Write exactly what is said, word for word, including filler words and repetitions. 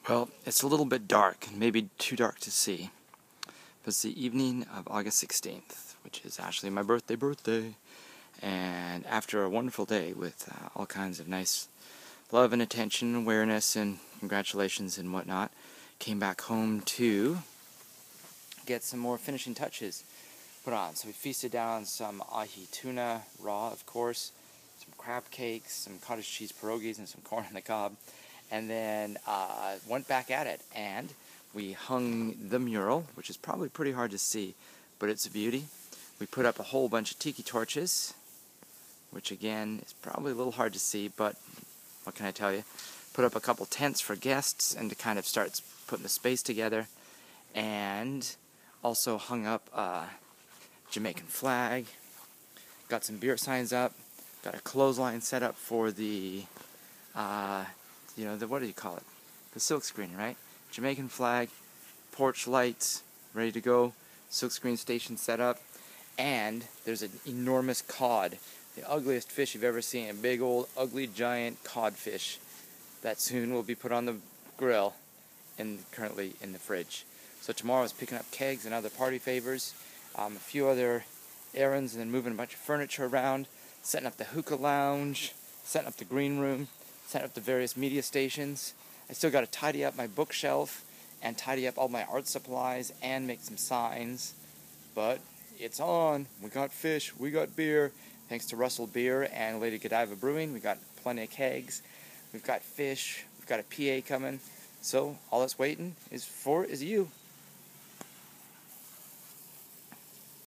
Well, it's a little bit dark, maybe too dark to see. But it's the evening of August sixteenth, which is actually my birthday birthday. And after a wonderful day with uh, all kinds of nice love and attention, awareness, and congratulations and whatnot, came back home to get some more finishing touches put on. So we feasted down some ahi tuna, raw of course, some crab cakes, some cottage cheese pierogies, and some corn on the cob. And then uh, went back at it, and we hung the mural, which is probably pretty hard to see, but it's a beauty. We put up a whole bunch of tiki torches, which again is probably a little hard to see, but what can I tell you? Put up a couple tents for guests and to kind of start putting the space together, and also hung up a Jamaican flag, got some beer signs up, got a clothesline set up for the uh, you know, the, what do you call it? The silk screen, right? Jamaican flag, porch lights, ready to go, silk screen station set up, and there's an enormous cod, the ugliest fish you've ever seen, a big old ugly giant codfish that soon will be put on the grill and currently in the fridge. So tomorrow is picking up kegs and other party favors, um, a few other errands, and then moving a bunch of furniture around, setting up the hookah lounge, setting up the green room, set up the various media stations. I still got to tidy up my bookshelf and tidy up all my art supplies and make some signs. But it's on. We got fish. We got beer. Thanks to Russell Beer and Lady Godiva Brewing, we got plenty of kegs. We've got fish. We've got a P A coming. So all that's waiting is for is you.